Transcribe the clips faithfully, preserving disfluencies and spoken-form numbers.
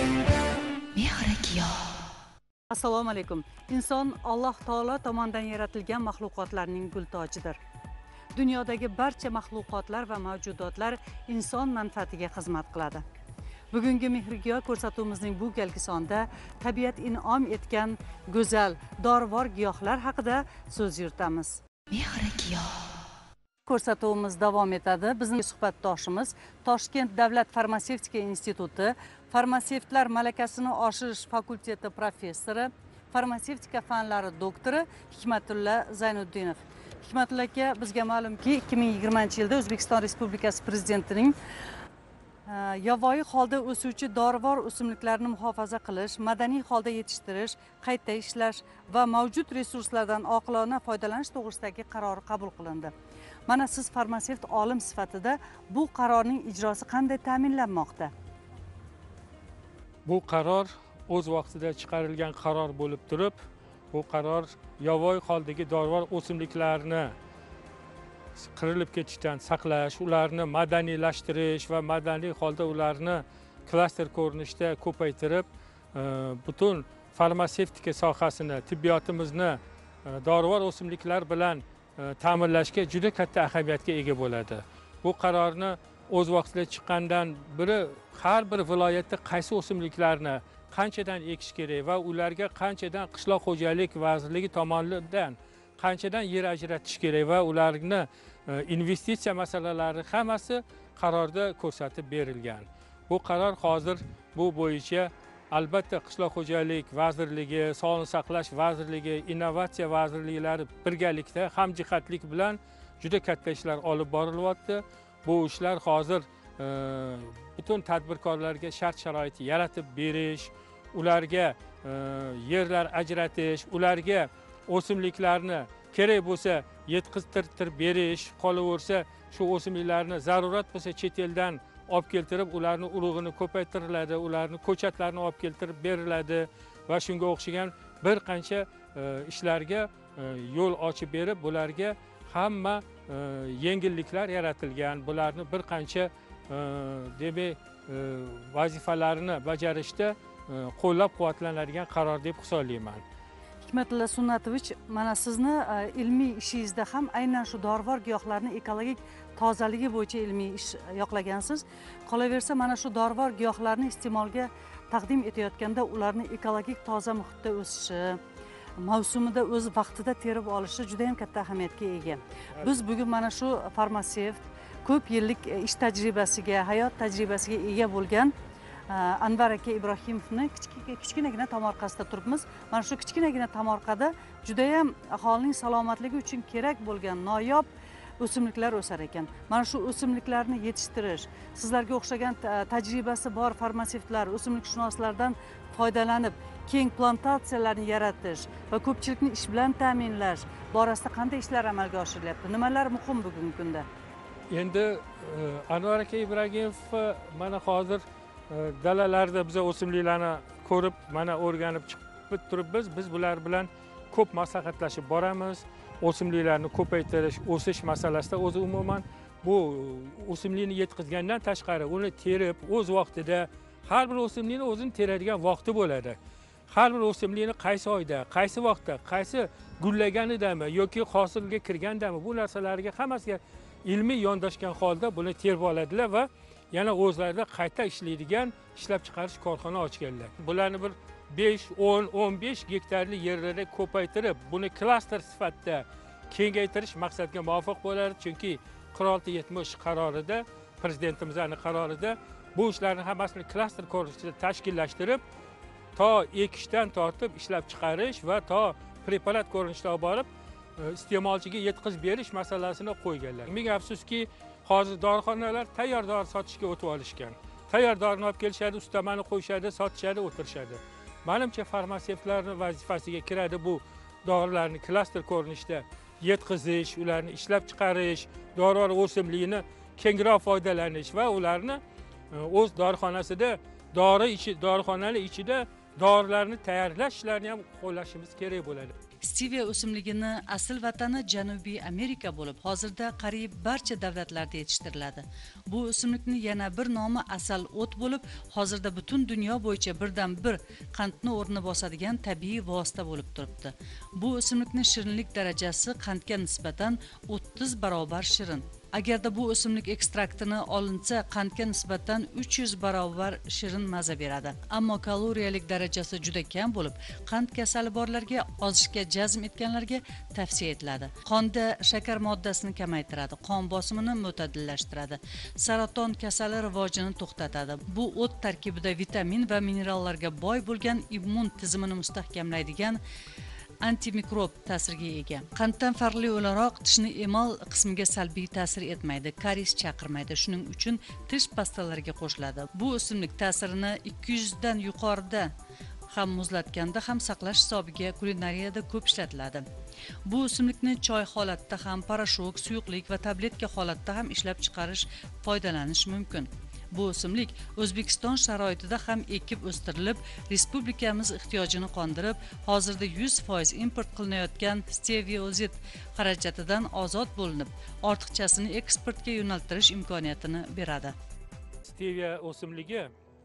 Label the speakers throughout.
Speaker 1: Assalomu alaykum. Inson Alloh taolo tomonidan yaratilgan maxluqotlarning gultojidir. Dunyodagi barcha maxluqotlar va mavjudotlar inson manfaatiga xizmat qiladi. Bugungi Mehrgiyoh ko'rsatuvimizning bu galgi sonida tabiat in'om etgan go'zal, dorivor giyohlar haqida so'z yuritamiz. Mehrgiyoh ko'rsatuvimiz davom etadi. Bizning suhbatdoshimiz Toshkent davlat farmatsevtika instituti farmatsevtlar malakasini oshirish fakulteti professori, farmatsevtika fanlari doktori Hikmatulla Zaynuddinov. Hikmatulla aka, bizga ma'lumki ikki ming yigirmanchi yilda O'zbekiston Respublikasi prezidentining yovvoyi holda o'suvchi dorivor o'simliklarni muhofaza qilish, madaniy holda yetishtirish, qayta ishlash va mavjud resurslardan oqilona foydalanish to'g'risidagi qarori qabul qilindi. Mana siz farmatsevt olim sifatida bu qarorning ijrosi qanday ta'minlanmoqda?
Speaker 2: Bu qaror o'z vaqtida chiqarilgan qaror bo'lib turib, bu qaror yovvoyi holdagi dorivor o'simliklarni qirilib ketishdan saqlash, ularni madaniylashtirish va madaniy holda ularni klaster ko'rinishda ko'paytirib, butun farmatsevtika sohasini, tibbiyotimizni dorivor o'simliklar bilan ta'minlashga juda katta ahamiyatga ega bo'ladi. Bu qarorni o'z vaqtida chiqqandan biri har bir viloyatda qaysi o'simliklarni qanchadan ekish kerak va ularga qanchadan qishloq xo'jalik vazirligi tomonidan qanchadan yer ajratish kerak va ularni investitsiya masalalari hammasi qarorda ko'rsatib berilgan. Bu qaror hozir bu bo'yicha albatta qishloq xo'jalik vazirligi, sog'liqni saqlash vazirligi, innovatsiya vazirliklari birgalikda hamjihatlik bilan juda katta ishlar olib borilyapti. Bu ishlar hozir butun tadbirkorlarga shart-sharoit yaratib berish, ularga yerlar ajratish, ularga o'simliklarni kerak bo'lsa yetkaztirib berish, qolaversa shu o'simliklarni zarurat bo'lsa chet eldan olib keltirib, ularni urug'ini ko'paytiriladi, ularni ko'chatlarini olib keltirib beriladi va shunga o'xshagan bir qancha ishlarga yo'l ochib berib, bularga hamma yengilliklar yaratilgan, bularni bir qancha demak vazifalarini bajarishda qo'llab-quvvatlanadigan qaror deb hisoblayman.
Speaker 1: Hikmatulla Sunnatovich, mana sizni ilmiy ishingizda ham aynan shu dorivor giyohlarning ekologik tozaligi bo'yicha ilmiy ish yoqlagansiz. Qolaversa, mana shu dorivor giyohlarni iste'molga taqdim etayotganda ularni ekologik toza muhitda o'sishi, mavsumida o'z vaqtida terib olishi juda ham katta ahamiyatga ega. Biz bugun mana shu farmatsevt, ko'p yillik ish tajribasiga, hayot tajribasiga ega bo'lgan Anvar aka Ibrohimovni kichkinagina tomorqasida turibmiz. Mana shu kichkinagina tomorqada juda ham aholining salomatligi uchun kerak bo'lgan noyob o'simliklar o'sar ekan. Mana shu o'simliklarni yetishtirish, sizlarga o'xshagan tajribasi bor farmatsevtlar, o'simlikshunoslardan foydalanib keng plantatsiyalarni yaratish va ko'pchilikni ish bilan ta'minlash borasida qanday ishlar amalga oshirilyapti? Nimalar muhim bugungi kunda?
Speaker 2: Endi Anvar aka Ibragimov mana hozir dalalarda biz o'simliklarni ko'rib, mana o'rganib chiqib turibmiz. Biz bular bilan ko'p maslahatlashib boramiz. O'simliklarni ko'paytirish, o'sish masalasida o'zi umuman bu o'simlikni yetkazgandan tashqari uni terib, o'z vaqtida har bir o'simlikni o'zini teradigan vaqti bo'ladi. Har bir o'simlikni qaysi oyda, qaysi vaqtda, qaysi gullaganidami yoki hosilga kirgandami, bu narsalarga hammasiga ilmiy yondashgan holda buni terib oladilar va yana o'zlarida qayta ishlaydigan ishlab chiqarish korxona ochganlar. Bularni bir besh, o'n, o'n besh gektarli yerlarda ko'paytirib, buni klaster sifatida kengaytirish maqsadga muvofiq bo'ladi. Chunki qirq olti yetmish qarorida, prezidentimizning qarorida bu ishlarni hammasini klaster ko'rinishida tashkillashtirib, to ekishdan tortib ishlab chiqarish va to preparat ko'rinishida olib borib iste'molchiga yetkazib berish masalasini qo'yganlar. Ming afsuski, hozir dorixonalar tayyor dori sotishga o'tib olishgan. Tayyor dorini olib kelishadi, ustamani qo'yishadi, sotishadi, o'tirishadi. Menimcha farmatsevtlarning vazifasiga kiradi bu dorilarni klaster ko'rinishda yetkazish, ularni ishlab chiqarish, dorivor o'simlikni kengroq foydalanish va ularni o'z dorixonasida, dori ichi dorixonalar ichida dorilarni tayyorlash ishlarini ham qo'llashimiz kerak bo'ladi.
Speaker 1: Stevia o'simligini asl vatani Janubiy Amerika bo'lib, hozirda qariyb barcha davlatlarda yetishtiriladi. Bu o'simlikning yana bir nomi asal o't bo'lib, hozirda butun dunyo bo'yicha birdan bir qandni o'rni bosadigan tabiiy vosita bo'lib turibdi. Bu o'simlikning shirinlik darajasi qandga nisbatan o'ttiz barobar shirin. Agarda bu o'simlik ekstraktini olinsa, qandga nisbatan uch yuz barobar shirin maza beradi. Ammo kaloriyalik darajasi juda kam bo'lib, qand kasali borlarga, ozishga jazm etganlarga tavsiya etiladi. Qonda shakar moddasini kamaytiradi, qon bosimini mo'tadillashtiradi, saraton kasali rivojini to'xtatadi. Bu o't tarkibida vitamin va minerallarga boy bo'lgan immun tizimini mustahkamlaydigan antimikrob ta'siriga ega. Qanddan farqli o'laroq tishni emal qismiga salbiy ta'sir etmaydi, karies chaqirmaydi. Shuning uchun tish pastalariga qo'shiladi. Bu o'simlik ta'sirini ikki yuz dan yuqorida ham muzlatganda ham saqlash hisobiga kulinariyada ko'p ishlatiladi. Bu o'simlikni choy holatda ham, parashok, suyuqlik va tabletka holatda ham ishlab chiqarish, foydalanish mumkin. Bu o'simlik O'zbekiston sharoitida ham ekib o'stirilib, respublikamiz ehtiyojini qondirib, hozirda yuz foiz import qilinayotgan steviozid xarajatidan ozod bo'linib, ortiqchasini eksportga yo'naltirish imkoniyatini beradi.
Speaker 2: Stevia o'simligi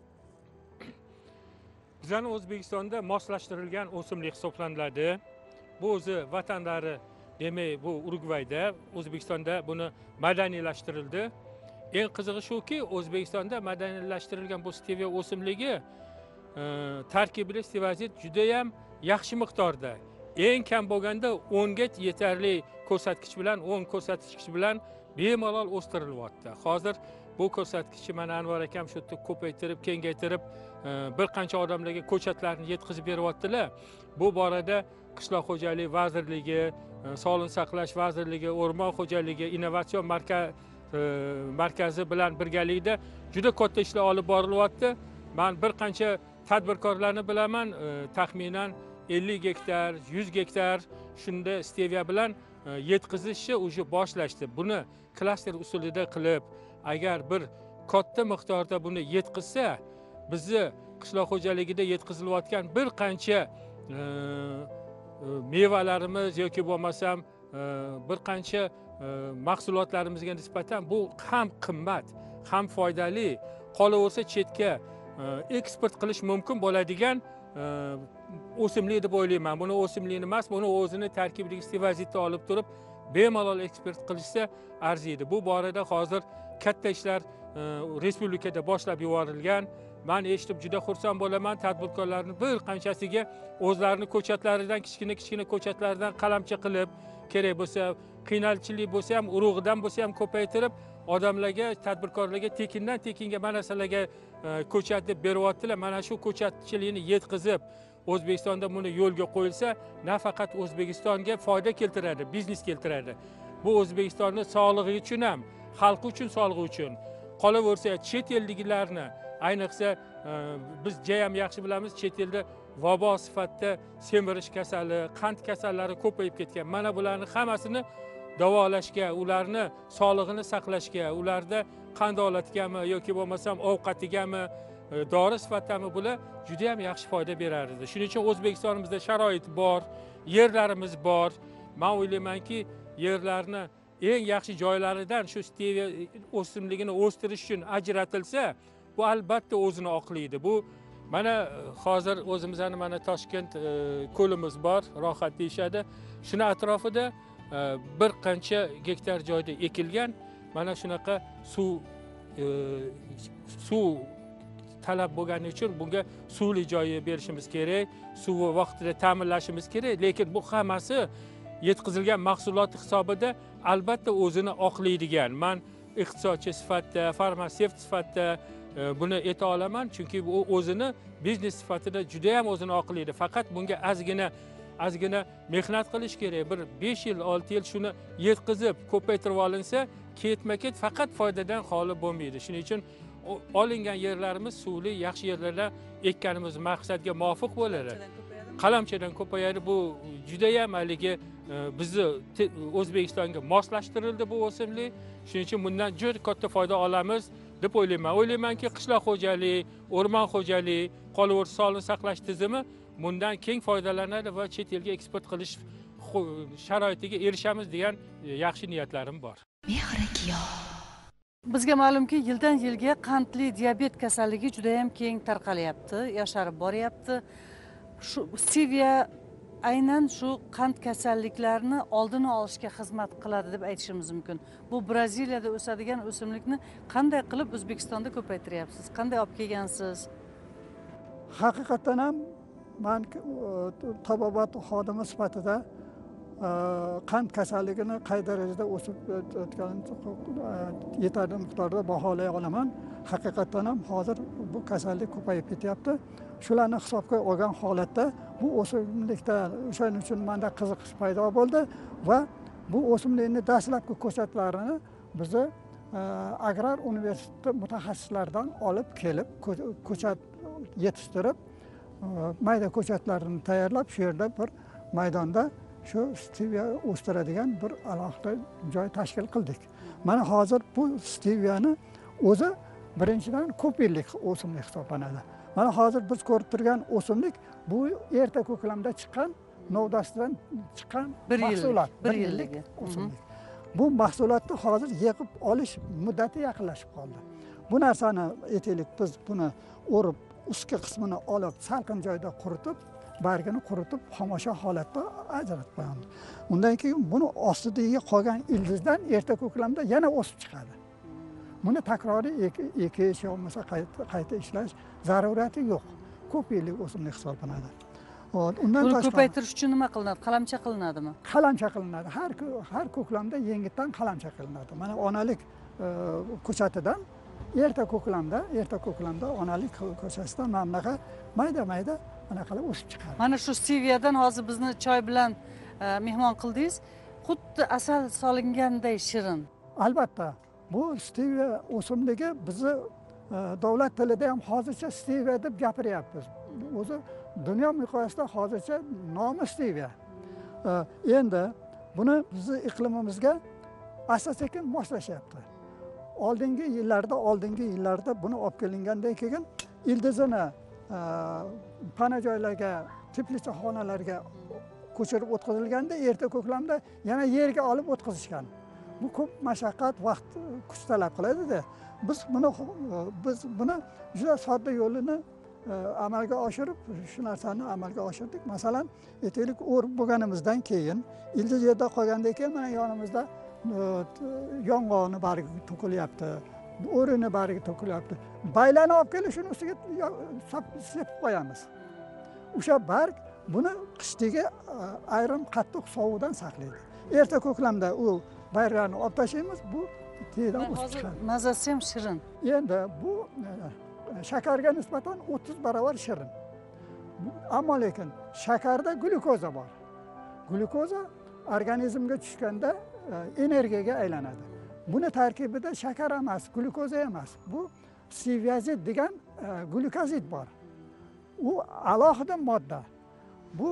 Speaker 2: bizning O'zbekistonda moslashtirilgan o'simlik hisoblanadi. Bu o'zi vatanlari, demak, bu Urugvayda, O'zbekistonda buni madaniylashtirildi. Eng qizig'i shuki, O'zbekistonda madaniylashtirilgan bu stevia o'simligi e, tarkibida steviozid juda ham yaxshi miqdorda. Eng kam bo'lganda o'n ga yetarli ko'rsatkich bilan, o'n ko'rsatkich bilan bemalol o'stirilyapti. Hozir bu ko'rsatkichni mana Anvar akam shu yerda ko'paytirib, kengaytirib, e, bir qancha odamlarga ko'chatlarni yetkazib beryaptilar. Bu borada Qishloq xo'jaligi vazirligi, e, Sog'liqni saqlash vazirligi, O'rmon xo'jaligi, innovatsion markaz markazi bilan birgalikda juda katta ishlar olib borilyapti. Men bir qancha tadbirkorlarni bilaman, taxminan ellik gektar, yuz gektar shunda stevia bilan yetkazishni уже boshlashdi. Buni klaster usulida qilib, agar bir katta miqdorda buni yetkazsa, bizni qishloq xo'jaligida yetkazilayotgan bir qancha mevalarimiz yoki bo'lmasam bir qancha mahsulotlarimizga nisbatan bu ham qimmat, ham foydali, qolaversa chetga eksport qilish mumkin bo'ladigan o'simlik deb o'ylayman. Buni o'simlikni emas, buni o'zini tarkibidagi steviozidni olib turib, bemalol eksport qilishsa arziydi. Bu borada hozir katta ishlar respublikada boshlab yuborilgan. Men eshitib juda xursand bo'laman. Tadbirkorlarning bir qanchasiga o'zlarining ko'chatlaridan, kichkina-kichkina ko'chatlardan qalamcha qilib, kerak bo'lsa, qiynalchilik bo'lsa ham, urug'idan bo'lsa ham ko'paytirib, odamlarga, tadbirkorlarga tekindan tekinga mana sizlarga ko'chat deb beryaptilar. Mana shu ko'chatchilikni yetkazib, O'zbekistonda buni yo'lga qo'yilsa, nafaqat O'zbekistonga foyda keltiradi, biznes keltiradi. Bu O'zbekistonning sog'lig'i uchun ham, xalqi uchun, sog'lig'i uchun. Qolaversa, chet elliklarni, ayniqsa biz jayam yaxshi bilamiz, chet elda vabo sifatida semirish kasali, qand kasallari ko'payib ketgan. Mana bularni hammasini davolashga, ularni sog'lig'ini saqlashga, ularda qand olatgami yoki bo'lmasam ovqatigami, dori sifatidami bular juda ham yaxshi foyda berar edi. Shuning uchun O'zbekistonimizda sharoit bor, yerlarimiz bor. Men o'ylaymanki, yerlarni eng yaxshi joylaridan shu stevia o'simligini o'stirish uchun ajratilsa, bu albatta o'zini oqlaydi. Bu mana hozir o'zimizning mana Toshkent ko'limiz bor, rohat deyshadi. Shuni atrofida bir qancha gektar joyda ekilgan. Mana shunaqa suv suv talab bo'lgani uchun bunga suvli joyi berishimiz kerak, suvni vaqtida ta'minlashimiz kerak, lekin bu hammasi yetkazilgan mahsulot hisobida albatta o'zini oqlaydigan. Men iqtisodchi sifatida, farmatsevt sifatida buni ayta olaman, chunki u o'zini biznes sifatida juda ham o'zini oqlaydi. Faqat bunga ozgina ozgina mehnat qilish kerak. Bir besh yil, olti yil shuni yetkazib, ko'paytirib olinsa, ketma-ket faqat foydadan xoli bo'lmaydi. Shuning uchun olingan yerlarimiz suvli, yaxshi yerlarda ekkanimiz maqsadga muvofiq bo'ladi. Qalamchadan ko'payadi. Bu juda ham haligi bizni O'zbekistonga moslashtirildi bu o'simlik. Shuning uchun bundan juda katta foyda olamiz deb o'ylayman. O'ylaymanki, qishloq xo'jaligi, o'rmon xo'jaligi, qolaversa sog'liqni saqlash tizimi bundan keng foydalanadi va chet elga eksport qilish sharoitiga erishamiz degan yaxshi niyatlarim bor.
Speaker 1: Bizga ma'lumki, yildan yilga qandli diabet kasalligi juda ham keng tarqalyapti, yosharib boryapti. Shu stevia aynan shu qand kasalliklarini oldini olishga xizmat qiladi deb aytishimiz mumkin. Bu Braziliyada o'sadigan o'simlikni qanday qilib O'zbekistonda ko'paytiryapsiz? Qanday olib kelgansiz?
Speaker 3: Haqiqatan ham men tabobat xodimi sifatida qand kasalligini qay darajada o'sib o'tganini yetarli miqdorda baholay olaman. Haqiqatan ham hozir bu kasallik ko'payib ketyapti. Shularni hisobga olgan holatda bu o'simlikda o'shaning uchun menda qiziqish paydo bo'ldi va bu o'simlikni dastlabki ko'chatlarini bizni agrar universiteti mutaxassislaridan olib kelib ko'chat yetishtirib mayda ko'chatlarini tayyorlab shu yerda bir maydonda shu stevia o'stiradigan bir alohida joy tashkil qildik. Mana hozir bu steviani o'zi birinchidan ko'p yillik o'simlik hisoblanadi. Mana hozir biz ko'rib turgan o'simlik bu erta ko'klamda chiqqan, novdasidan chiqqan mahsulot, bir yillik o'simlik. Bu mahsulotni hozir yig'ib olish muddati yaqinlashib qoldi. Bu narsani aytaylik, biz buni o'rib, ustki qismini olib, salqin joyda quritib, bargini quritib, xomashyo holatda ajratib qo'yamiz. Undan keyin buni ostidagi qolgan ildizdan erta ko'klamda yana o'sib chiqadi. Buni takroriy ekish yoki qayta ishlash zarurati yo'q. Ko'p yillik o'simlik hisoblanadi. Undan
Speaker 1: tashqari ko'paytirish uchun nima qilinadi? Qalamcha qilinadimi?
Speaker 3: Qalamcha qilinadi. Har har ko'klamda yengitdan qalamcha qilinadi. Mana onalik ko'chatidan erta ko'klamda, erta ko'klamda onalik ko'chasidan mana bunaqa mayda-mayda mana qilib o'sib chiqadi.
Speaker 1: Mana shu steviyadan hozir bizni choy bilan mehmon qildingiz. Xuddi asal solinganday shirin.
Speaker 3: Albatta, bu stevia o'simligi bizni davlat tilida ham hozircha stevia deb gapiryapmiz. O'zi dunyo miqyosida hozircha nomi stevia. Endi buni bizni iqlimimizga asta-sekin moslashyapti. Oldingi yillarda, oldingi yillarda buni olib kelingandan keyin ildizini pana joylarga, teplitsa xonalarga ko'chirib o'tkazilganda erta ko'klamda yana yerga olib o'tkazishgan. Bu ko'p mashaqqat, vaqt, kuch talab qiladi-da. Biz buni biz buni juda sodda yo'lini amalga oshirib, shu narsani amalga oshirdik. Masalan, aytaylik, o'rib bo'lganimizdan keyin ildiz yerda qolgandan keyin mana yonimizda yong'og'ini bariga to'kilyapti, o'rini bariga to'kilyapti. Baylani olib kelib shuni ustiga sepib qo'yamiz. O'sha barg buni qishdagi ayrim qattiq sovuqdan saqlaydi. Erta ko'klamda u bayrani olib tashlaymiz, bu tezdan o'sib chiqadi.
Speaker 1: Mazasi ham shirin.
Speaker 3: Endi bu shakarga nisbatan o'ttiz barobar shirin. Ammo lekin shakarda glyukoza bor. Glyukoza organizmga tushganda energiyaga aylanadi. Buni tarkibida shakar emas, glyukoza emas. Bu steviazid degan glyukozid bor. U alohida modda. Bu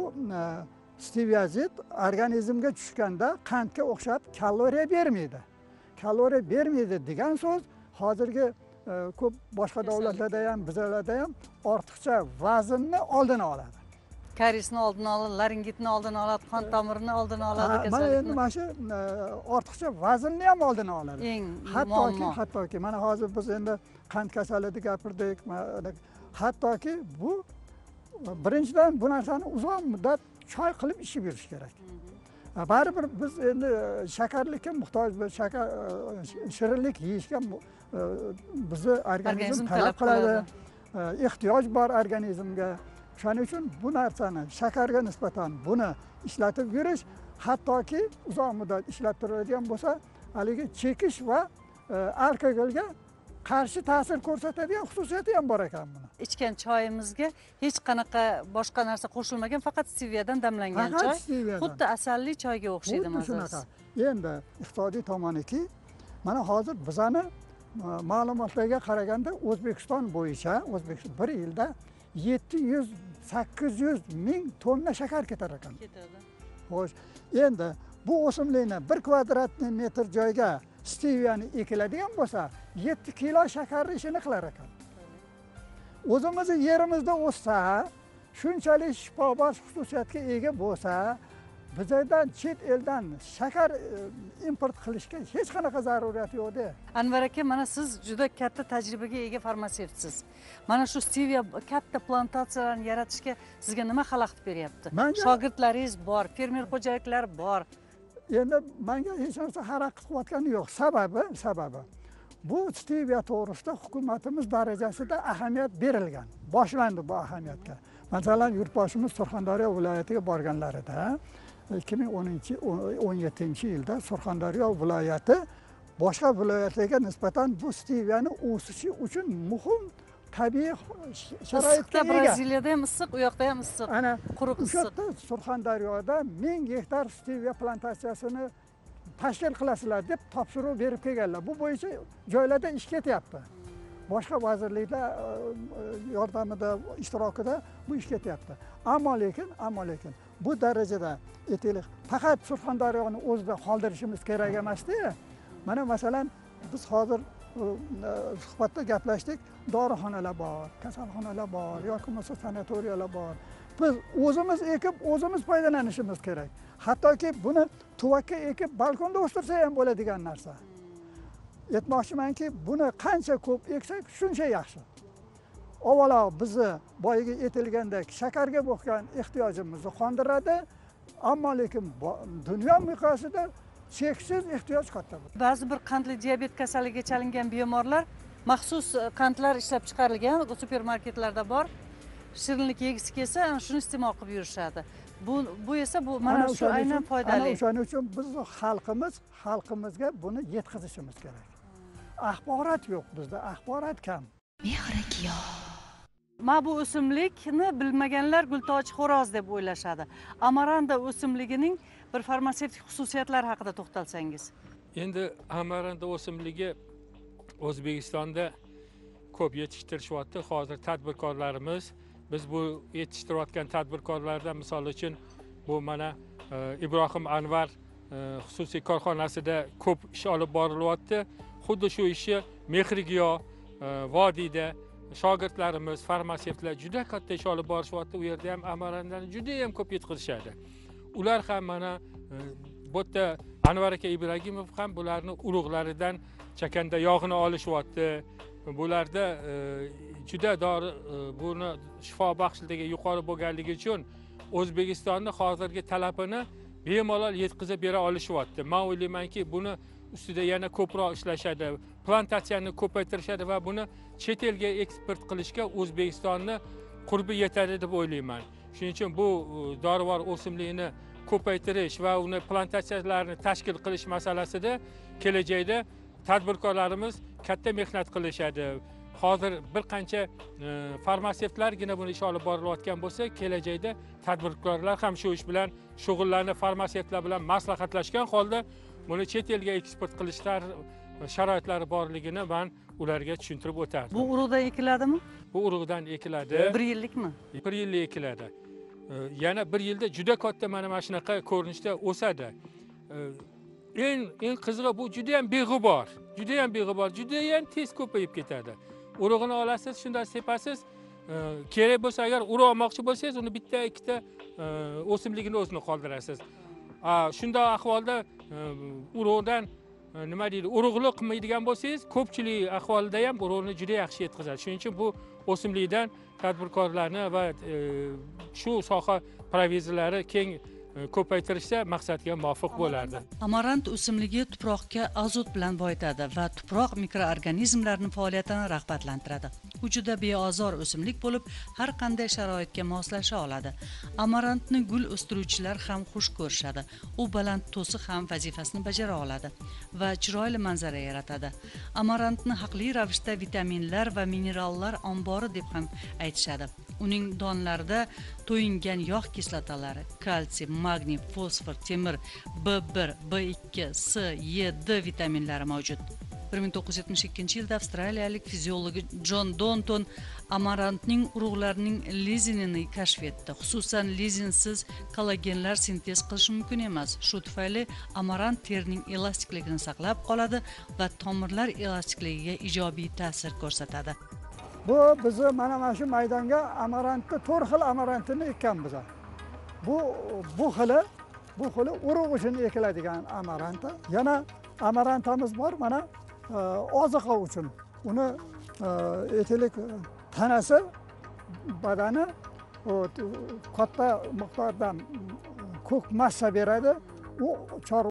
Speaker 3: steviazid organizmga tushganda qandga o'xshab kaloriya bermaydi. Kaloriya bermaydi degan so'z hozirgi ko'p boshqa davlatlarda ham, bizlarda ham ortiqcha vaznni oldini oladi.
Speaker 1: Karisni oldini oladi, laringitni oldini oladi, qon tomirini oldini oladi, kasallikni.
Speaker 3: Mana endi mana shu ortiqcha vaznni ham oldini oladi.
Speaker 1: Eng
Speaker 3: hattoki, hattoki mana hozir biz endi qand kasalligida gapirdik. Hattoki bu birinchidan bu narsani uzoq muddat choy qilib ichib yurish kerak. Baribir biz endi shakarlikka muhtojmiz, shakar shirinlik yeyishga bizni organizm talab qiladi. Ehtiyoj bor organizmga. Shuning uchun bu narsani shakarga nisbatan buni ishlatib yurish, hattoki uzoq muddat ishlab turadigan bo'lsa, haligi chekish va alkogolga qarshi ta'sir ko'rsatadigan xususiyati ham bor ekan buni.
Speaker 1: Ichgan choyimizga hech qanaqa boshqa narsa qo'shilmagan, faqat steviyadan damlangan choy. Xuddi asalli choyga o'xshaydi mazasi.
Speaker 3: Endi iqtisodiy tomoniki, mana hozir bizani ma'lumotlarga qaraganda O'zbekiston bo'yicha O'zbekiston bir yilda yetti yuz sakkiz yuz ming tonna shakar ketar ekan.
Speaker 1: Ketadi.
Speaker 3: Xo'sh, endi bu o'simlikni bir kvadrat metr joyga steviyani ekiladigan bo'lsa, yetti kilo shakarni ishini qilar ekan. O'zimizni yerimizda o'ssa, shunchalik shifobaxsh xususiyatga ega bo'lsa, bizdan chet eldan shakar import qilishga hech qanaqa zaruriyat yo'q-da.
Speaker 1: Anvar aka, mana siz juda katta tajribaga ega farmatsevtsiz. Mana shu stevia katta plantatsiyalarni yaratishga sizga nima xalaqit beryapti? Shogirdlaringiz bor, fermer xo'jaliklar bor.
Speaker 3: Endi menga hech narsa xalaqit qilayotgani yo'q. Sababi, sababi bu stevia to'g'risida hukumatimiz darajasida ahamiyat berilgan. Boshlandi bu ahamiyatga. Masalan, yurtboshimiz Surxondaryo viloyatiga borganlarida ikki ming o'n yettinchi yilda Surxondaryo viloyati boshqa viloyatlarga nisbatan bu steviani o'sishi uchun muhim tabiiy sharoitga ega.
Speaker 1: Braziliyada ham issiq, u yoqda ham issiq.
Speaker 3: Ana
Speaker 1: quruq issiq.
Speaker 3: Surxondaryoda ming gektar stevia plantatsiyasini tashkil qilasizlar deb topshiriq berib kelganlar. Bu bo'yicha joylarda ish ketyapti. Boshqa vazirliklar yordamida, ishtirokida bu ish ketyapti. Ammo lekin, ammo lekin bu darajada aytaylik, faqat Surxondaryoni o'zida qoldirishimiz kerak emas-da. Mana masalan, biz hozir suhbatda gaplashdik, dorixonalar bor, kasalxonalar bor, yoki bo'lmasa sanatoriyalar bor. Biz o'zimiz ekib, o'zimiz foydalanishimiz kerak. Hattoki buni tuvakka ekib, balkonda o'stirsa ham bo'ladigan narsa. Aytmoqchimanki, buni qancha ko'p eksak, shuncha yaxshi. Avvalo bizni boyiga aytilgandek shakarga bo'lgan ehtiyojimizni qondiradi, ammo lekin dunyo miqyosida cheksiz ehtiyoj katta.
Speaker 1: Ba'zi bir qandli diabet kasalligiga chalingan bemorlar maxsus qandlar ishlab chiqarilgan supermarketlarda bor. Shirinlik yegisi kelsa, shuni iste'mol qilib yurishadi. Bu bu esa bu mana shu aynan foydali.
Speaker 3: Ana o'shaning uchun biz xalqimiz, xalqimizga buni yetkazishimiz kerak. Axborot yo'q bizda, axborot kam.
Speaker 4: Mehrigiyo.
Speaker 1: Mana bu o'simlikni bilmaganlar gultoj xo'roz deb o'ylashadi. Amaranda o'simligining bir farmatsevtik xususiyatlari haqida to'xtalsangiz.
Speaker 2: Endi amaranda o'simligi O'zbekistonda ko'p yetishtirishyapti. Hozir tadbirkorlarimiz, biz bu yetishtirayotgan tadbirkorlardan misol uchun bu mana Ibrohim Anvar xususiy korxonasida ko'p ish olib borilyapti. Xuddi shu ishni Mehrigiyo vodiyda shogirdlarimiz, farmatsevtlar juda katta ish olib borishyapti. U yerda ham amarandani juda ham ko'p yetkazishadi. Ular ham mana bu yerda Anvar aka Ibragimov ham bularni urug'laridan chakanda yog'ini olishyapti. Bularda juda dori buni shifo baxshligi yuqori bo'lganligi uchun O'zbekistonning hozirgi talabini bemalol yetkazib bera olishyapti. Men o'ylaymanki, buni ustida yana ko'proq ishlashadi, plantatsiyani ko'paytirishadi va buni chet elga eksport qilishga O'zbekistonni qurbi yetadi deb o'ylayman. Shuning uchun bu dorivor o'simlikni ko'paytirish va uni plantatsiyalarni tashkil qilish masalasida kelajakda tadbirkorlarimiz katta mehnat qilishadi. Hozir bir qancha farmatsevtlargina buni ish olib borilayotgan bo'lsa, kelajakda tadbirkorlar ham shu ish bilan shug'ullanib, farmatsevtlar bilan maslahatlashgan holda buni chet elga eksport qilishlar sharoitlari borligini men ularga tushuntirib o'tardim.
Speaker 1: Bu urug'dan ekiladimi?
Speaker 2: Bu urug'dan ekiladi.
Speaker 1: bir yillikmi?
Speaker 2: bir yillik ekiladi. Yana bir yilda juda katta mana mana shunaqa ko'rinishda o'sadi. Eng eng qizig'i bu juda ham beg'ubor, juda ham beg'ubor, juda ham tez ko'payib ketadi. Urug'ini olasiz, shundan sepasiz, kerak bo'lsa agar urug' olmoqchi bo'lsangiz, uni bitta ikkita o'simligini o'zini qoldirasiz. Shunday ahvolda urug'dan nima deydi, urug'lik qilmaydigan bo'lsangiz, ko'pchilik ahvolida ham urug'ni juda yaxshi yetkazadi. Shuning uchun bu o'simlikdan tadbirkorlarni va shu soha provizorlari keng ko'paytirishsa maqsadga muvofiq bo'lardi.
Speaker 1: Amarant o'simligi tuproqqa azot bilan boyitadi va tuproq mikroorganizmlarining faoliyatini rag'batlantiradi. U juda beozor o'simlik bo'lib, har qanday sharoitga moslasha oladi. Amarantni gul o'stiruvchilar ham xush ko'rishadi. U baland to'siq ham vazifasini bajara oladi va chiroyli manzara yaratadi. Amarantni haqli ravishda vitaminlar va minerallar ombori deb ham aytishadi. Uning donlarida to'yingan yog' kislotalari, kalsiy, magniy, fosfor, temir, B bir, B ikki, S, E, D vitaminlari mavjud. bir ming to'qqiz yuz yetmish ikkinchi yilda avstraliyalik fiziologi John Donton amarantning urug'larining lizinini kashf etdi. Xususan, lizinsiz kollagenlar sintez qilish mumkin emas. Shu tufayli amarant terining elastikligini saqlab qoladi va tomirlar elastikligiga ijobiy ta'sir ko'rsatadi.
Speaker 3: Bu bizni mana mana shu maydonga amarantni to'rt xil amarantini ekkanmiz. Bu bu xili bu xili urug' uchun ekiladigan amaranta. Yana amarantamiz bor, mana oziqa uchun. Uni etelik tanasi, badani katta miqdorda ko'k massa beradi. U chorva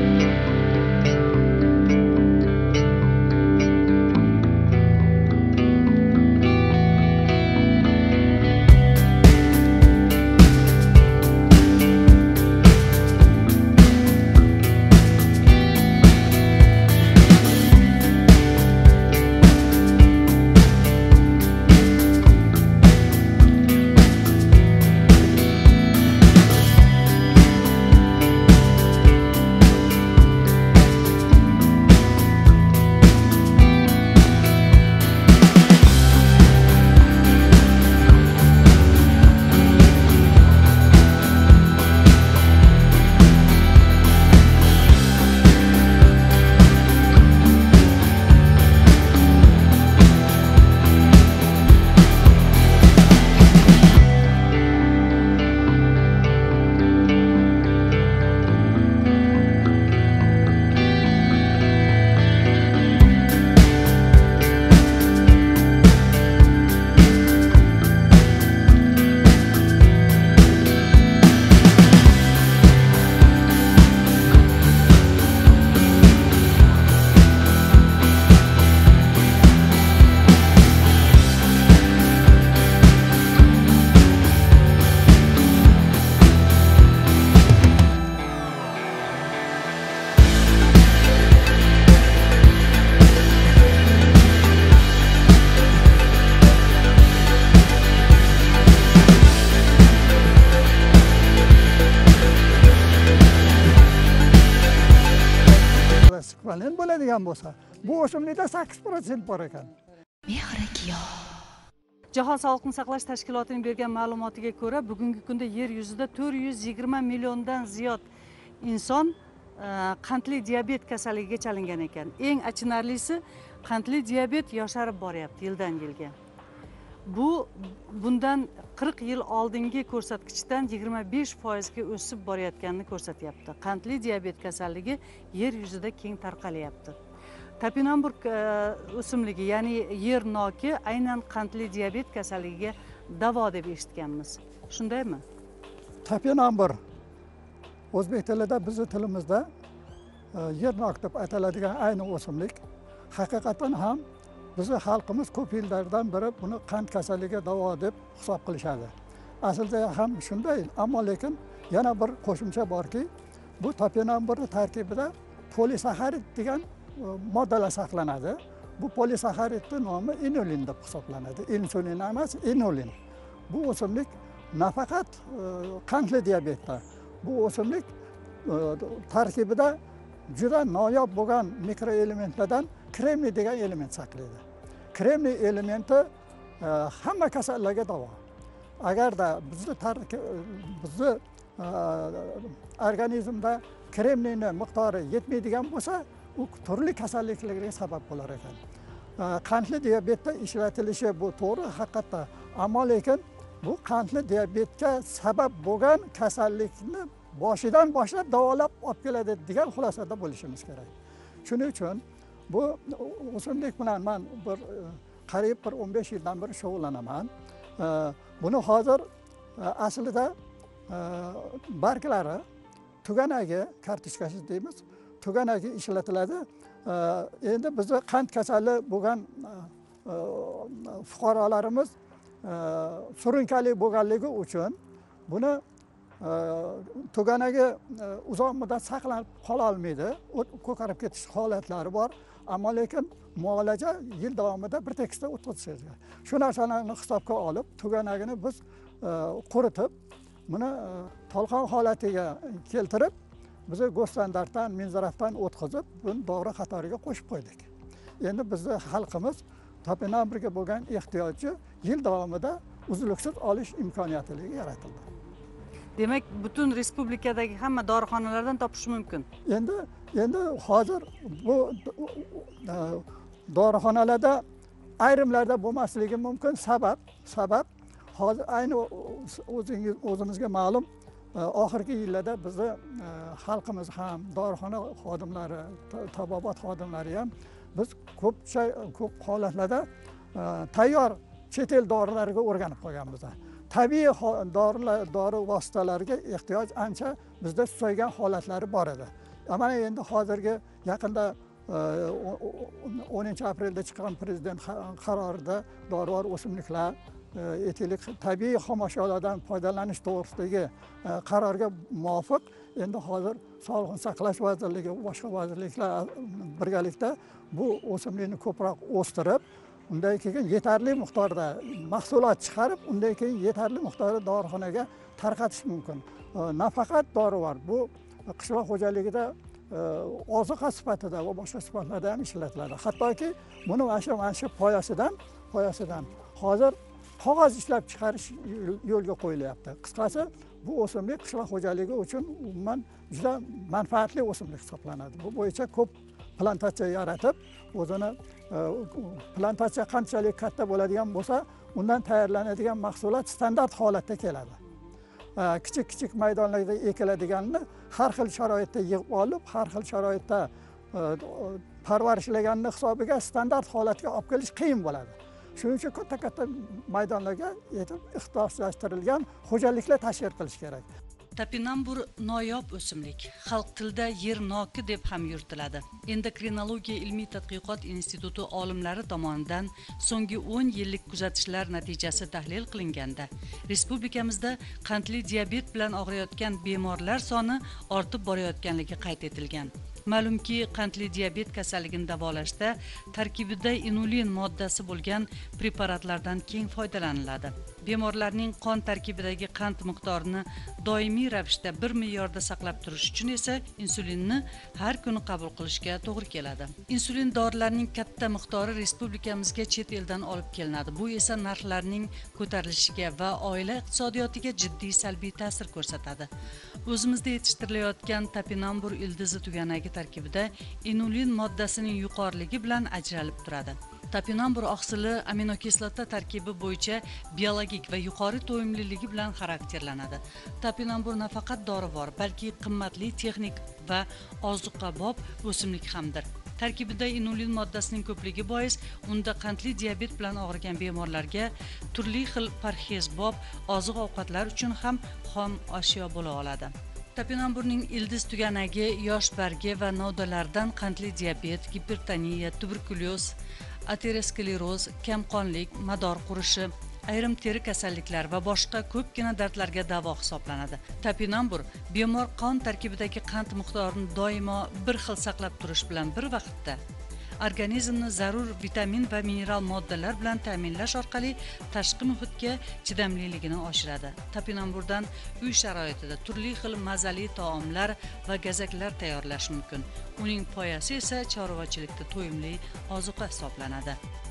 Speaker 3: skvalin bo'ladigan bo'lsa, bu o'simlikda sakkiz foiz bor ekan.
Speaker 1: Jahon Sog'liqni saqlash tashkilotining bergan ma'lumotiga ko'ra, bugungi kunda yer yuzida to'rt yuz yigirma milliondan ziyod inson qandli diabet kasalligiga chalingan ekan. Eng achinarlisi, qandli diabet yosharib boryapti yildan yilga. Bu bundan qirq yil oldingi ko'rsatkichdan yigirma besh foizga o'sib borayotganini ko'rsatyapti. Qandli diabet kasalligi yer yuzida keng tarqalyapti. Topinamburg o'simligi, ya'ni yer noki aynan qandli diabet kasalligiga davo deb eshitganmiz. Shundaymi?
Speaker 3: Topinamburg o'zbek tilida, bizning tilimizda yer nok deb ataladigan ayni o'simlik haqiqatan ham bizni xalqimiz ko'p yillardan beri buni qand kasalligiga davo deb hisob qilishadi. Aslida ham shunday, ammo lekin yana bir qo'shimcha borki, bu topinamburg tarkibida polisaxarid degan moddalar saqlanadi. Bu polisaxaridning nomi inulin deb hisoblanadi. Insulin emas, inulin. Bu o'simlik nafaqat qandli diabetda, bu o'simlik tarkibida juda noyob bo'lgan mikroelementlardan kremniy degan element saqlaydi. Kremniy elementi hamma kasallarga davo. Agarda bizni bizni organizmda kremniyning miqdori yetmaydigan bo'lsa, u turli kasalliklarga sabab bo'lar ekan. Qandli diabetda ishlatilishi bu to'g'ri haqiqatda, ammo lekin bu qandli diabetga sabab bo'lgan kasallikni boshidan boshlab davolab olib keladi degan xulosada bo'lishimiz kerak. Shuning uchun bu o'simlik bilan men bir qariyb bir o'n besh yildan beri shug'ullanaman. Buni hozir aslida barglari, tuganagi, kartoshkasi deymiz, tuganagi ishlatiladi. Endi bizni qand kasali bo'lgan fuqarolarimiz surunkali bo'lganligi uchun buni tuganagi uzoq muddat saqlanib qola olmaydi, ko'karib ketish holatlari bor, ammo lekin muolaja yil davomida bir tekisda o'tkaziladi. Shu narsalarni hisobga olib, tuganagini biz quritib, buni tolqon holatiga keltirib, biz go'standartdan, minzarafdan o'tkazib, buni dori qatoriga qo'shib qo'ydik. Endi bizning xalqimiz topinamburgga bo'lgan ehtiyoji yil davomida uzluksiz olish imkoniyatiga yaratildi.
Speaker 1: Demak, butun respublikadagi hamma dorixonalardan topish mumkin.
Speaker 3: Endi endi hozir bu dorixonalarda ayrimlarda bo'lmasligi mumkin. Sabab, sabab hozir ayni o'zingiz o'zimizga ma'lum, oxirgi yillarda bizni xalqimiz ham, dorixona xodimlari, tabobat xodimlari ham biz ko'pcha ko'p holatlarda tayyor chet el dorilarga o'rganib qolganmiz. Tabiiy dorilar, dori vositalariga ehtiyoj ancha bizda susaygan holatlari bor edi. Mana endi hozirgi yaqinda o'ninchi aprelda chiqqan prezident qarorida dorivor o'simliklar, etiklik tabiiy xomashyolardan foydalanish to'g'risidagi qarorga muvofiq endi hozir Sog'liqni saqlash vazirligi va boshqa vazirliklar birgalikda bu o'simlikni ko'proq o'stirib, undan keyin yetarli miqdorda mahsulot chiqarib, undan keyin yetarli miqdorda dorixonaga tarqatish mumkin. Nafaqat dorivor, bu qishloq xo'jaligida oziqa sifatida va boshqa sifatlarda ham ishlatiladi. Hattoki buni mana shu mana shu poyasidan, poyasidan hozir qog'oz ishlab chiqarish yo'lga qo'yilyapti. Qisqasi, bu o'simlik qishloq xo'jaligi uchun umuman juda manfaatli o'simlik hisoblanadi. Bu bo'yicha ko'p plantatsiya yaratib, o'zini plantatsiya qanchalik katta bo'ladigan bo'lsa, undan tayyorlanadigan mahsulot standart holatda keladi. Kichik-kichik maydonlarda ekiladiganini har xil sharoitda yig'ib olib, har xil sharoitda parvarishlaganning hisobiga standart holatga olib kelish qiyin bo'ladi. Shuning uchun katta-katta maydonlarga yetib ixtisoslashtirilgan xo'jaliklar tashkil qilish kerak.
Speaker 1: Topinambur noyob o'simlik, xalq tilida yer noki deb ham yuritiladi. Endokrinologiya ilmiy tadqiqot instituti olimlari tomonidan so'nggi o'n yillik kuzatishlar natijasi tahlil qilinganda, respublikamizda qandli diabet bilan og'riyotgan bemorlar soni ortib borayotganligi qayd etilgan. Ma'lumki, qandli diabet kasalligini davolashda tarkibida inulin moddasi bo'lgan preparatlardan keng foydalaniladi. Bemorlarning qon tarkibidagi qand miqdorini doimiy ravishda bir me'yorda saqlab turish uchun esa insulinni har kuni qabul qilishga to'g'ri keladi. Insulin dorilarning katta miqdori respublikamizga chet eldan olib kelinadi. Bu esa narxlarning ko'tarilishiga va oila iqtisodiyotiga jiddiy salbiy ta'sir ko'rsatadi. O'zimizda yetishtirilayotgan topinambur ildizi tuganagi tarkibida inulin moddasining yuqoriligi bilan ajralib turadi. Topinambur oqsili aminokislota tarkibi bo'yicha biologik va yuqori to'yimliligi bilan xarakterlanadi. Topinambur nafaqat dorivor, balki qimmatli texnik va ozuqabop o'simlik hamdir. Tarkibida inulin moddasining ko'pligi bois unda qandli diabet bilan og'rigan bemorlarga turli xil parhezbob oziq-ovqatlar uchun ham xom ashyo bo'la oladi. Topinamburning ildiz tuganagi yosh bargi va novdalardan qandli diabet, gipertoniya, tuberkulyoz, ateroskleroz, kamqonlik, mador qurishi, ayrim teri kasalliklar va boshqa ko'pgina dardlarga davo hisoblanadi. Topinambur bemor qon tarkibidagi qand miqdorini doimo bir xil saqlab turish bilan bir vaqtda organizmni zarur vitamin va mineral moddalar bilan ta'minlash orqali tashqi muhitga chidamliligini oshiradi. Topinamburdan uy sharoitida turli xil mazali taomlar va gazaklar tayyorlash mumkin. Uning poyasi esa chorvachilikda to'yimli ozuqa hisoblanadi.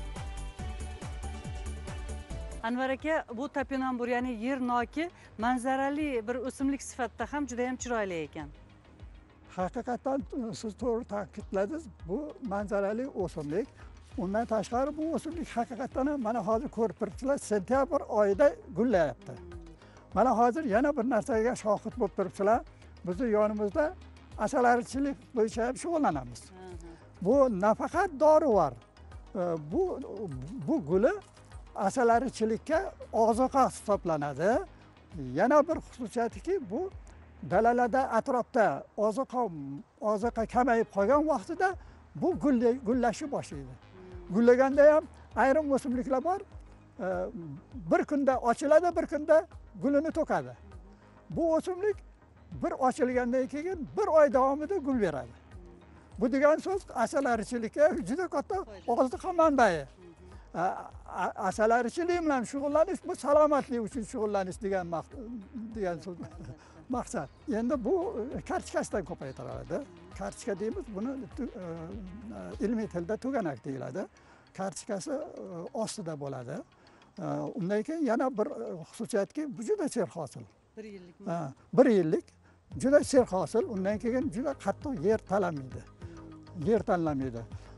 Speaker 1: Anvar aka, bu topinambur, ya'ni yer noki, manzarali bir o'simlik sifatida ham juda ham chiroyli ekan.
Speaker 3: Haqiqatan siz to'g'ri ta'kidladingiz, bu manzarali o'simlik. Undan tashqari bu o'simlik haqiqatan ham mana hozir ko'rib turibsizlar, sentyabr oyida gullayapti. Mana hozir yana bir narsaga shohid bo'lib turibsizlar. Bizni yonimizda asalarichilik bo'yicha ham shug'ullanamiz. Bu nafaqat dorivor, bu bu guli asalarichilikka ozuqa hisoblanadi. Yana bir xususiyatiki, bu dalalarda atrofda ozuqa ozuqa kamayib qolgan vaqtida bu gullashni boshlaydi. Gullaganda ham ayrim o'simliklar bor, bir kunda ochiladi, bir kunda gulini to'kadi. Bu o'simlik bir ochilgandan keyin bir oy davomida gul beradi. Bu degan so'z asalarichilikka juda katta ozuqa manbai. Asalarichilik bilan shug'ullanish bu salomatlik uchun shug'ullanish degan degan so'z. Maqsad. Endi bu kartikasidan ko'paytiriladi. Kartika deymiz, buni ilmiy tilda tuganak deyiladi. Kartikasi ostida bo'ladi. Undan keyin yana bir xususiyatki, bu juda serhosil.
Speaker 1: bir yillik.
Speaker 3: Ha, bir yillik juda serhosil, undan keyin juda qattiq yer talamaydi. Yer tanlamaydi.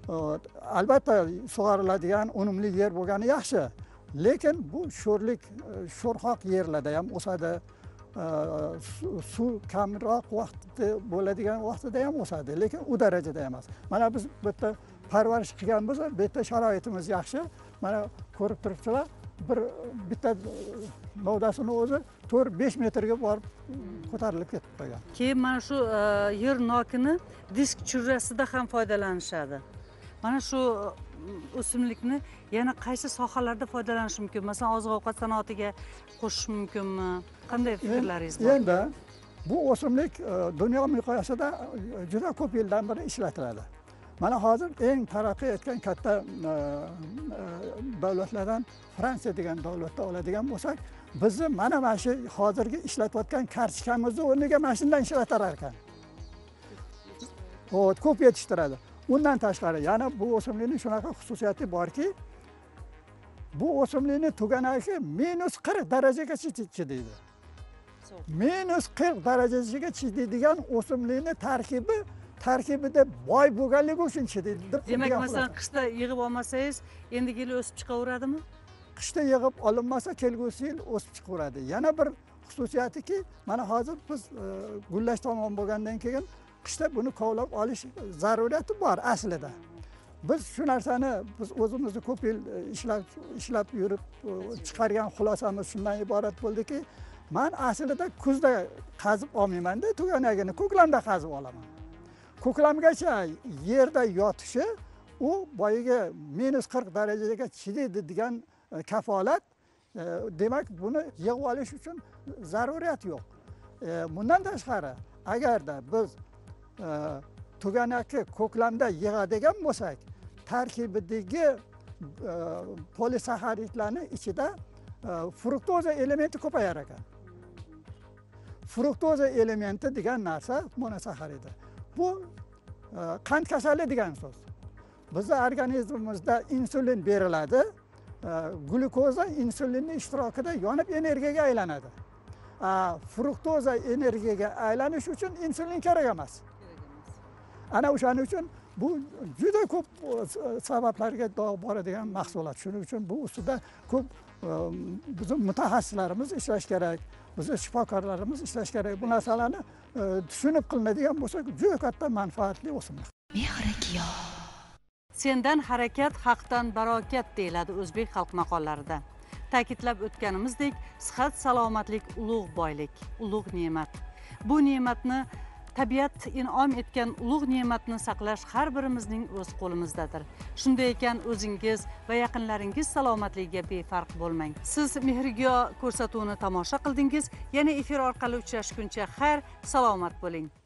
Speaker 3: albatta sug'oriladigan unumli yer bo'lgani yaxshi, lekin bu sho'rlik sho'rxoq yerlarda ham o'sadi, suv kamroq vaqtda bo'ladigan vaqtida ham o'sadi, lekin u darajada emas. Mana biz bu yerda parvarish qilganmiz, bu yerda sharoitimiz yaxshi. Mana ko'rib turibsizlar, bir bitta novdasini o'zi to'rt besh metrga borib ko'tarilib ketib qolgan.
Speaker 1: Keyin mana shu yer nokini disk churrasida ham foydalanishadi. Mana shu o'simlikni yana qaysi sohalarda foydalanish mumkin? Masalan, oziq-ovqat sanoatiga qo'shish mumkinmi? Qanday fikrlaringiz bor?
Speaker 3: Endi bu o'simlik dunyo miqyosida juda ko'p yildan beri ishlatiladi. Mana hozir eng taraqqiy etgan katta davlatlardan Fransiya degan davlatda oladigan bo'lsak, bizni mana mana shu hozirgi ishlatayotgan kartochkamizni o'rniga mana shundan ishlatar ekan. O, ko'p yetishtiradi. Undan tashqari yana bu o'simlikning shunaqa xususiyati borki, bu o'simlikning tuganagi minus qirq darajagacha chidaydi. minus qirq darajagacha chidaydigan o'simlikning tarkibi tarkibida boy bo'lganligi uchun chidaydi.
Speaker 1: Demak, masalan, qishda yig'ib olmasangiz, endi yil o'sib chiqaveradimi?
Speaker 3: Qishda yig'ib olinmasa, kelgusi yil o'sib chiqaveradi. Yana bir xususiyatiki, mana hozir biz gullash tamom bo'lgandan keyin qishda buni kovlab olish zaruriyati bor aslida. Biz shu narsani biz o'zimizni ko'p yil ishlab ishlab yurib chiqargan xulosamiz shundan iborat bo'ldiki, men aslida kuzda qazib olmayman-da, tuganagini ko'klamda qazib olaman. Ko'klamgacha yerda yotishi u boyiga minus qirq darajaga chidaydi degan kafolat. Demak, buni yig'ib olish uchun zaruriyat yo'q. Bundan tashqari, agarda biz tuganakni ko'klamda yig'adigan bo'lsak, tarkibidagi polisaxaridlarning ichida fruktoza elementi ko'payar ekan. Fruktoza elementi degan narsa monosaxaridi. Bu qand kasali degan so'z. Bizning organizmimizda insulin beriladi. Glukoza insulinning ishtirokida yonib energiyaga aylanadi. Fruktoza energiyaga aylanish uchun insulin kerak emas. Ana o'shaning uchun bu juda ko'p sabablarga dog' boradigan mahsulot. Shuning uchun bu ustida ko'p bizning mutaxassislarimiz ishlash kerak, bizning shifokorlarimiz ishlash kerak. Bu narsalarni tushunib qilinadigan bo'lsa, juda katta manfaatli o'simlik.
Speaker 4: Mehrigiyo.
Speaker 1: Sendan harakat, haqdan barokat deyiladi o'zbek xalq maqollarida. Ta'kidlab o'tganimizdek, sihat, salomatlik ulug' boylik, ulug' ne'mat. Bu ne'matni tabiat in'om etgan ulug' ne'matni saqlash har birimizning o'z qo'limizdadir. Shunday ekan, o'zingiz va yaqinlaringiz salomatligiga befarq bo'lmang. Siz Mehrigiyo ko'rsatuvini tomosha qildingiz. Yana efir orqali uchrashguncha xayr, salomat bo'ling.